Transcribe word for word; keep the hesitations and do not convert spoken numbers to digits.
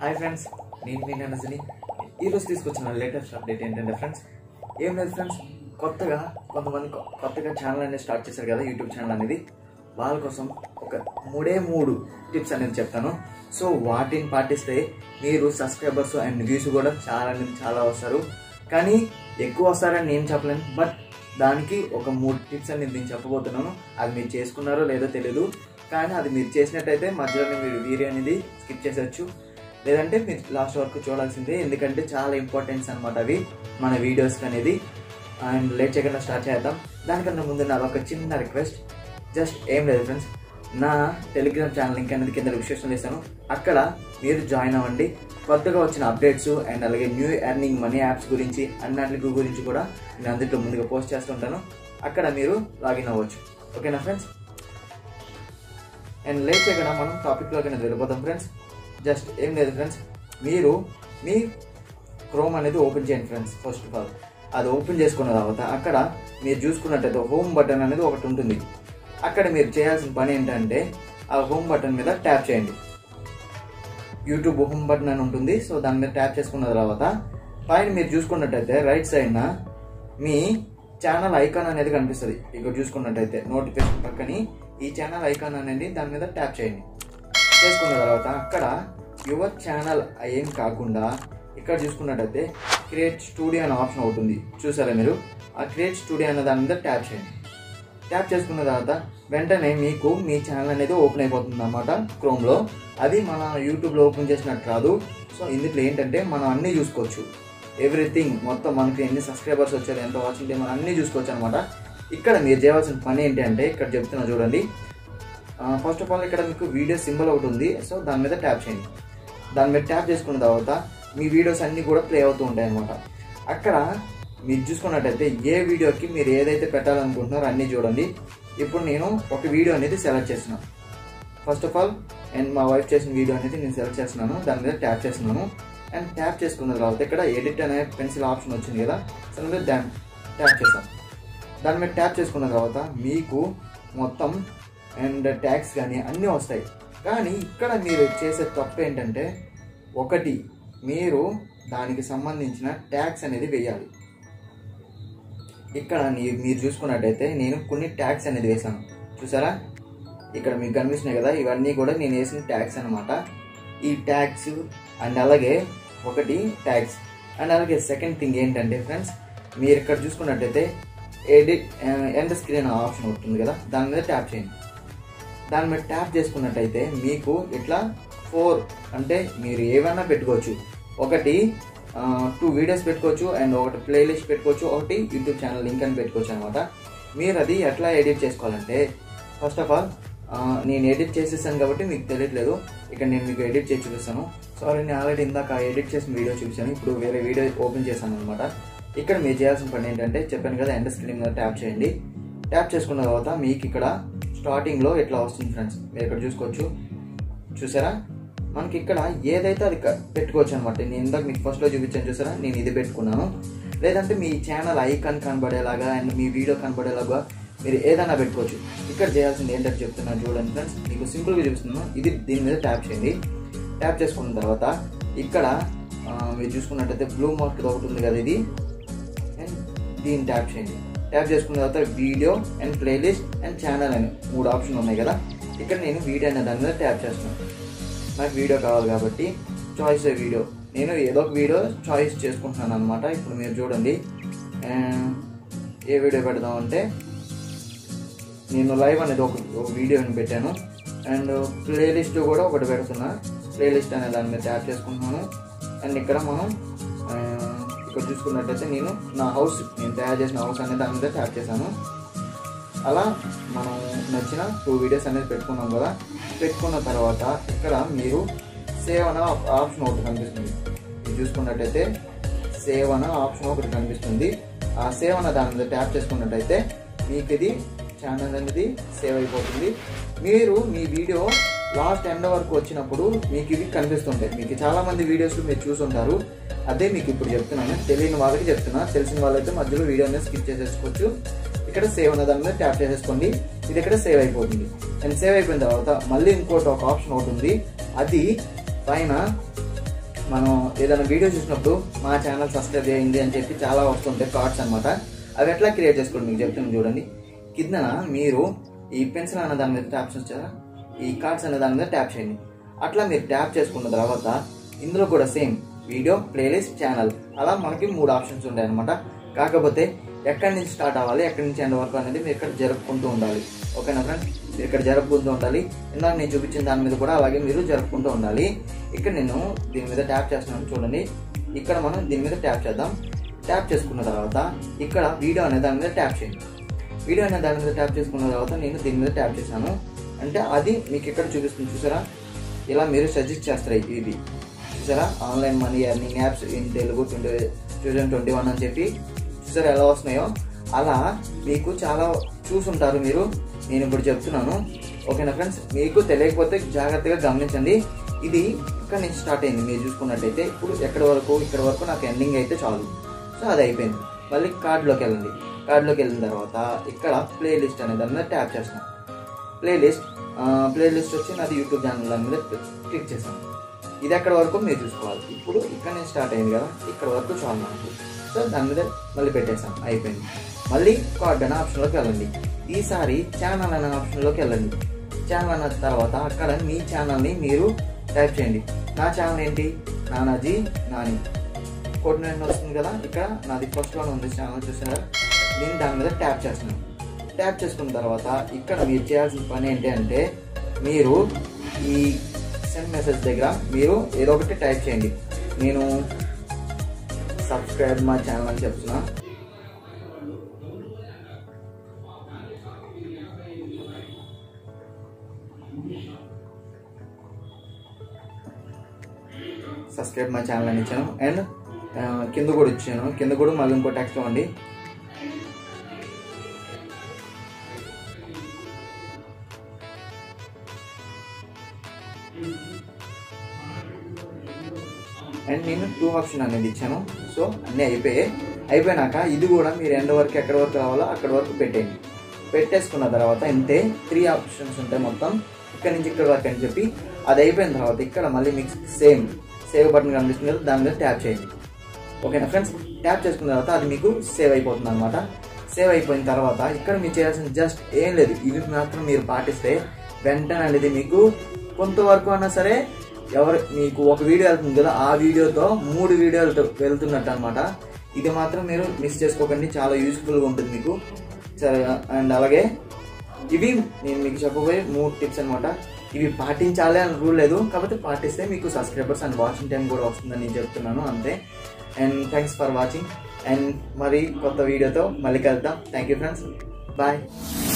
Hi friends, నేను మీ ననజని. ఈరోజు తీసుకొచ్చిన లేటెస్ట్ అప్డేట్ ఏంటంటే ఫ్రెండ్స్, ఏం లేదు ఫ్రెండ్స్, కొత్తగా కొంతమంది కొత్తగా ఛానల్ అనేది స్టార్ట్ చేశారు కదా, యూట్యూబ్ ఛానల్ అనేది. వాళ్ళ కోసం ఒక మూడే మూడు టిప్స్ అనేది చెప్తాను. సో వాటిని పాటిస్తే మీరు సబ్స్క్రైబర్స్ అండ్ వ్యూస్ కూడా చాలా అనేది చాలా వస్తారు. కానీ ఎక్కువ వస్తారని నేను చెప్పలేను, బట్ దానికి ఒక మూడు టిప్స్ అనేది నేను చెప్పబోతున్నాను. అది మీరు చేసుకున్నారో లేదో తెలియదు, కానీ అది మీరు చేసినట్టయితే మధ్యలోనే మీరు వీడియో అనేది స్కిప్ చేసవచ్చు, లేదంటే మీరు లాస్ట్ వరకు చూడాల్సిందే. ఎందుకంటే చాలా ఇంపార్టెన్స్ అనమాట అవి మన వీడియోస్కి అనేది. అండ్ లేట్ చేయకుండా స్టార్ట్ చేద్దాం. దానికన్నా ముందు నాది ఒక చిన్న రిక్వెస్ట్. జస్ట్ ఏం లేదు ఫ్రెండ్స్, నా టెలిగ్రామ్ ఛానల్ లింక్ అనేది కింద డిస్క్రిప్షన్లో ఇస్తాను. అక్కడ మీరు జాయిన్ అవ్వండి. కొత్తగా వచ్చిన అప్డేట్స్ అండ్ అలాగే న్యూ ఎర్నింగ్ మనీ యాప్స్ గురించి అన్నింటి గురించి కూడా నేను అందులో ముందుగా పోస్ట్ చేస్తుంటాను. అక్కడ మీరు లాగిన్ అవ్వచ్చు. ఓకేనా ఫ్రెండ్స్? అండ్ లేట్ చేయకుండా మనం టాపిక్లోకి అనేది వెళ్ళిపోతాం ఫ్రెండ్స్. జస్ట్ ఏం లేదు ఫ్రెండ్స్, మీరు మీ క్రోమ్ అనేది ఓపెన్ చేయండి ఫ్రెండ్స్. ఫస్ట్ ఆఫ్ ఆల్ అది ఓపెన్ చేసుకున్న తర్వాత అక్కడ మీరు చూసుకున్నట్టయితే హోమ్ బటన్ అనేది ఒకటి ఉంటుంది. అక్కడ మీరు చేయాల్సిన పని ఏంటంటే ఆ హోమ్ బటన్ మీద ట్యాప్ చేయండి. యూట్యూబ్ హోమ్ బటన్ అని ఉంటుంది. సో దాని మీద ట్యాప్ చేసుకున్న తర్వాత పైన మీరు చూసుకున్నట్టయితే రైట్ సైడ్న మీ ఛానల్ ఐకాన్ అనేది కనిపిస్తుంది. ఇక్కడ చూసుకున్నట్టయితే నోటిఫికేషన్ పక్కని ఈ ఛానల్ ఐకాన్ అనేది దాని మీద ట్యాప్ చేయండి. చేసుకున్న తర్వాత అక్కడ యువర్ ఛానల్ ఏం కాకుండా ఇక్కడ చూసుకున్నట్టయితే క్రియేట్ స్టూడియో అనే ఆప్షన్ అవుతుంది. చూసారా మీరు? ఆ క్రియేట్ స్టూడియో అనే దాని మీద ట్యాప్ చేయండి. ట్యాప్ చేసుకున్న తర్వాత వెంటనే మీకు మీ ఛానల్ అనేది ఓపెన్ అయిపోతుంది అన్నమాట క్రోమ్లో. అది మన యూట్యూబ్లో ఓపెన్ చేసినట్టు రాదు. సో ఇందులో ఏంటంటే మనం అన్నీ చూసుకోవచ్చు. ఎవ్రీథింగ్ మొత్తం మనకి ఎన్ని సబ్స్క్రైబర్స్ వచ్చారు, ఎంత వాచింగ్ టైం, మనం అన్నీ చూసుకోవచ్చు అనమాట. ఇక్కడ మీరు చేయాల్సిన పని ఏంటి అంటే ఇక్కడ చెప్తున్నా చూడండి. ఫస్ట్ ఆఫ్ ఆల్ ఇక్కడ మీకు వీడియో సింబల్ ఒకటి ఉంది. సో దాని మీద ట్యాప్ చేయండి. దాని మీద ట్యాప్ చేసుకున్న తర్వాత మీ వీడియోస్ అన్నీ కూడా ప్లే అవుతూ ఉంటాయి అన్నమాట. అక్కడ మీరు చూసుకున్నట్టయితే ఏ వీడియోకి మీరు ఏదైతే పెట్టాలనుకుంటున్నారో అన్నీ చూడండి. ఇప్పుడు నేను ఒక వీడియో అనేది సెలెక్ట్ చేస్తున్నాను. ఫస్ట్ ఆఫ్ ఆల్ అండ్ మా వైఫ్ చేసిన వీడియో అనేది నేను సెలెక్ట్ చేస్తున్నాను. దాని మీద ట్యాప్ చేస్తున్నాను. అండ్ ట్యాప్ చేసుకున్న తర్వాత ఇక్కడ ఎడిట్ అనే పెన్సిల్ ఆప్షన్ వచ్చింది కదా, సో దాని మీద ట్యాప్ చేస్తాం. దాని మీద ట్యాప్ చేసుకున్న తర్వాత మీకు మొత్తం అండ్ ట్యాగ్స్ కానీ అన్నీ వస్తాయి. కానీ ఇక్కడ మీరు చేసే తప్పు ఏంటంటే ఒకటి, మీరు దానికి సంబంధించిన ట్యాగ్స్ అనేది వేయాలి. ఇక్కడ మీరు చూసుకున్నట్టయితే నేను కొన్ని ట్యాగ్స్ అనేది వేసాను. చూసారా? ఇక్కడ మీకు కనిపిస్తున్నాయి కదా, ఇవన్నీ కూడా నేను వేసిన ట్యాగ్స్ అనమాట. ఈ ట్యాగ్స్ అండ్ అలాగే ఒకటి ట్యాగ్స్ అండ్ అలాగే సెకండ్ థింగ్ ఏంటంటే ఫ్రెండ్స్, మీరు ఇక్కడ చూసుకున్నట్టయితే ఎడిట్ ఎండ్ స్క్రీన్ ఆప్షన్ ఉంటుంది కదా, దాని మీద ట్యాప్ చేయండి. దాని మీద ట్యాప్ చేసుకున్నట్టయితే మీకు ఇట్లా ఫోర్ అంటే మీరు ఏమైనా పెట్టుకోవచ్చు. ఒకటి టూ వీడియోస్ పెట్టుకోవచ్చు అండ్ ఒకటి ప్లేలిస్ట్ పెట్టుకోవచ్చు, ఒకటి యూట్యూబ్ ఛానల్ లింక్ అని పెట్టుకోవచ్చు అనమాట. మీరు అది ఎట్లా ఎడిట్ చేసుకోవాలంటే ఫస్ట్ ఆఫ్ ఆల్ నేను ఎడిట్ చేసేసాను కాబట్టి మీకు తెలియట్లేదు. ఇక్కడ నేను మీకు ఎడిట్ చేసి చూపిస్తాను. సారీ, నేను ఆల్రెడీ ఇందాక ఎడిట్ చేసిన వీడియో చూపించాను. ఇప్పుడు వేరే వీడియో ఓపెన్ చేశాను అనమాట. ఇక్కడ మీరు చేయాల్సిన పని ఏంటంటే చెప్పాను కదా, ఎండ్ స్క్రీన్ మీద ట్యాప్ చేయండి. ట్యాప్ చేసుకున్న తర్వాత మీకు ఇక్కడ స్టార్టింగ్లో ఇట్లా వస్తుంది ఫ్రెండ్స్. మీరు ఇక్కడ చూసుకోవచ్చు. చూసారా? మనకి ఇక్కడ ఏదైతే అది పెట్టుకోవచ్చు అనమాట. నేను ఇందాక మీకు ఫస్ట్లో చూపించాను చూసారా, నేను ఇది పెట్టుకున్నాను. లేదంటే మీ ఛానల్ ఐకాన్ కనబడేలాగా అండ్ మీ వీడియో కనబడేలాగా మీరు ఏదైనా పెట్టుకోవచ్చు. ఇక్కడ చేయాల్సింది ఏంటంటే చెప్తున్నాను చూడండి ఫ్రెండ్స్, మీకు సింపుల్గా చూపిస్తున్నాను. ఇది దీని మీద ట్యాప్ చేయండి. ట్యాప్ చేసుకున్న తర్వాత ఇక్కడ మీరు చూసుకున్నట్టయితే బ్లూ మార్క్ ఒకటి ఉంది కదా, ఇది అండ్ దీన్ని ట్యాప్ చేయండి. ట్యాప్ చేసుకున్న తర్వాత video and playlist and channel అని మూడు ఆప్షన్ ఉన్నాయి కదా. ఇక్కడ నేను వీడియో అనే దాని మీద ట్యాప్ చేస్తున్నాను. నాకు వీడియో కావాలి కాబట్టి చాయిస్ వీడియో, నేను ఏదో ఒక వీడియో చాయిస్ చేసుకుంటున్నాను అనమాట. ఇప్పుడు మీరు చూడండి, ఏ వీడియో పెడదామంటే నేను లైవ్ అనేది ఒక ఒక వీడియోని పెట్టాను అండ్ ప్లేలిస్ట్ కూడా ఒకటి పెడుతున్నా. ప్లేలిస్ట్ అనే దాని మీద ట్యాప్ చేసుకుంటున్నాను. అండ్ ఇక్కడ మనం ఇక్కడ చూసుకున్నట్టయితే నేను నా హౌస్ నేను తయారు చేసిన హౌస్ అనే దాని మీద ట్యాప్ చేశాను. అలా మనం నచ్చిన టూ వీడియోస్ అనేది పెట్టుకున్నాం కదా. పెట్టుకున్న తర్వాత ఇక్కడ మీరు సేవ్ అనే ఆప్షన్ ఒకటి కనిపిస్తుంది. మీరు చూసుకున్నట్టయితే సేవ్ అనే ఆప్షన్ ఒకటి కనిపిస్తుంది. ఆ సేవ్ అనే దాని మీద ట్యాప్ చేసుకున్నట్టయితే మీకు ఇది ఛానల్ అనేది సేవ్ అయిపోతుంది. మీరు మీ వీడియో లాస్ట్ ఎండ్ వరకు వచ్చినప్పుడు మీకు ఇవి కనిపిస్తుంటాయి. మీకు చాలామంది వీడియోస్ మీరు చూసుంటారు. అదే మీకు ఇప్పుడు చెప్తున్నాను. తెలియని వాళ్ళకి చెప్తున్నా, తెలిసిన వాళ్ళైతే మధ్యలో వీడియో అనేది స్కిప్ చేసేసుకోవచ్చు. ఇక్కడ సేవ్ అనే దాని మీద ట్యాప్ చేసేసుకోండి. ఇది ఇక్కడ సేవ్ అయిపోతుంది. అండ్ సేవ్ అయిపోయిన తర్వాత మళ్ళీ ఇంకోటి ఒక ఆప్షన్ ఒకటి ఉంది. అది పైన మనం ఏదైనా వీడియో చూసినప్పుడు మా ఛానల్ సబ్స్క్రైబ్ చేయండి అని చెప్పి చాలా వస్తుంటాయి కార్డ్స్ అనమాట. అవి ఎట్లా క్రియేట్ చేసుకోండి మీకు చెప్తాను చూడండి. కింద మీరు ఈ పెన్సిల్ అనే దాని మీద ట్యాప్ చేస్తారా, ఈ కార్డ్స్ అనే దాని మీద ట్యాప్ చేయండి. అట్లా మీరు ట్యాప్ చేసుకున్న తర్వాత ఇందులో కూడా సేమ్ వీడియో, ప్లేలిస్ట్, ఛానల్ అలా మనకి మూడు ఆప్షన్స్ ఉంటాయి అనమాట. కాకపోతే ఎక్కడి నుంచి స్టార్ట్ అవ్వాలి, ఎక్కడి నుంచి ఎండ్ వరకు అనేది మీరు ఇక్కడ జరుపుకుంటూ ఉండాలి. ఓకేనా ఫ్రెండ్స్, మీరు ఇక్కడ జరుపుకుంటూ ఉండాలి. ఇందాక నేను చూపించిన దాని మీద కూడా అలాగే మీరు జరుపుకుంటూ ఉండాలి. ఇక్కడ నేను దీని మీద ట్యాప్ చేస్తున్నాను చూడండి. ఇక్కడ మనం దీని మీద ట్యాప్ చేద్దాం. ట్యాప్ చేసుకున్న తర్వాత ఇక్కడ వీడియో అనే దాని మీద ట్యాప్ చేయండి. వీడియో అనే దాని మీద ట్యాప్ చేసుకున్న తర్వాత నేను దీని మీద ట్యాప్ చేశాను అంటే అది మీకు ఇక్కడ చూపిస్తుంది. చూసారా, ఇలా మీరు సజెస్ట్ చేస్తారు. ఇది చూసారా, online money earning apps in Telugu twenty two thousand twenty one అని చెప్పి చూసారా ఎలా వస్తున్నాయో. అలా మీకు చాలా చూసుంటారు మీరు, నేను ఇప్పుడు చెప్తున్నాను. ఓకేనా ఫ్రెండ్స్, మీకు తెలియకపోతే జాగ్రత్తగా గమనించండి. ఇది ఇక్కడ నుంచి స్టార్ట్ అయింది మీరు చూసుకున్నట్టయితే. ఇప్పుడు ఎక్కడి వరకు, ఇక్కడ వరకు నాకు ఎండింగ్ అయితే చాలు. సో అది అయిపోయింది. మళ్ళీ కార్డులోకి వెళ్ళండి. కార్డులోకి వెళ్ళిన తర్వాత ఇక్కడ ప్లేలిస్ట్ అనే దాని మీద ట్యాప్ చేస్తాను. ప్లేలిస్ట్ ప్లేలిస్ట్ వచ్చి నాది యూట్యూబ్ ఛానల్ దాని మీద క్లిక్ చేస్తాను. ఇది ఎక్కడ వరకు మీరు చూసుకోవాలి. ఇప్పుడు ఇక్కడ నుంచి స్టార్ట్ అయింది కదా, ఇక్కడ వరకు చాలు నాకు. సో దాని మీద మళ్ళీ పెట్టేసాం, అయిపోయింది. మళ్ళీ కార్డ్ అనే ఆప్షన్లోకి వెళ్ళండి. ఈసారి ఛానల్ అనే ఆప్షన్లోకి వెళ్ళండి. ఛానల్ అన్న తర్వాత అక్కడ మీ ఛానల్ని మీరు టైప్ చేయండి. నా ఛానల్ ఏంటి, నానాజీ నాని కోఆర్డినేషన్ వస్తుంది కదా. ఇక్కడ నాది ఫస్ట్లో ఉంది ఛానల్ చూసారా. నేను దాని మీద ట్యాప్ చేస్తున్నాను. ట్యాప్ చేసుకున్న తర్వాత ఇక్కడ మీరు చేయాల్సిన పని ఏంటి అంటే మీరు ఈ సెండ్ మెసేజ్ దగ్గర మీరు ఏదో ఒకటి టైప్ చేయండి. నేను సబ్స్క్రైబ్ మా ఛానల్ అని చెప్తున్నా. సబ్స్క్రైబ్ మా ఛానల్ అని ఇచ్చాను. అండ్ కింద కూడా ఇచ్చాను. కింద కూడా మళ్ళీ ఇంకో టెక్స్ట్ ఇవ్వండి. అండ్ నేను టూ ఆప్షన్ అనేది ఇచ్చాను. సో అన్నీ అయిపోయాయి. అయిపోయినాక ఇది కూడా మీరు ఎండ్ వరకు ఎక్కడి వరకు రావాలో అక్కడ వరకు పెట్టేయండి. పెట్టేసుకున్న తర్వాత ఇంతే త్రీ ఆప్షన్స్ ఉంటాయి మొత్తం, ఇక్కడ నుంచి ఇక్కడ వరకు అని చెప్పి. అది అయిపోయిన తర్వాత ఇక్కడ మళ్ళీ మీకు సేమ్ సేవ్ బటన్ కనిపిస్తుంది కదా, దాని మీద ట్యాప్ చేయండి. ఓకేనా ఫ్రెండ్స్, ట్యాప్ చేసుకున్న తర్వాత అది మీకు సేవ్ అయిపోతుంది అనమాట. సేవ్ అయిపోయిన తర్వాత ఇక్కడ మీరు చేయాల్సిన జస్ట్ ఏం లేదు, ఇవి మాత్రం మీరు పాటిస్తే వెంటనే అనేది మీకు కొంతవరకు అన్నా సరే ఎవరు మీకు ఒక వీడియో వెళ్తుంది కదా, ఆ వీడియోతో మూడు వీడియోలు వెళ్తున్నట్టు అనమాట. ఇది మాత్రం మీరు మిస్ చేసుకోకండి, చాలా యూస్ఫుల్గా ఉంటుంది మీకు. సరే, అండ్ అలాగే ఇవి నేను మీకు చెప్పబోయే మూడు టిప్స్ అనమాట. ఇవి పాటించాలి అని రూల్ లేదు, కాకపోతే పాటిస్తే మీకు సబ్స్క్రైబర్స్ అండ్ వాచింగ్ టైం కూడా వస్తుందని నేను చెప్తున్నాను అంతే. And thanks for watching. And మరి కొత్త వీడియోతో మళ్ళీ కలుద్దాం. Thank you friends, bye.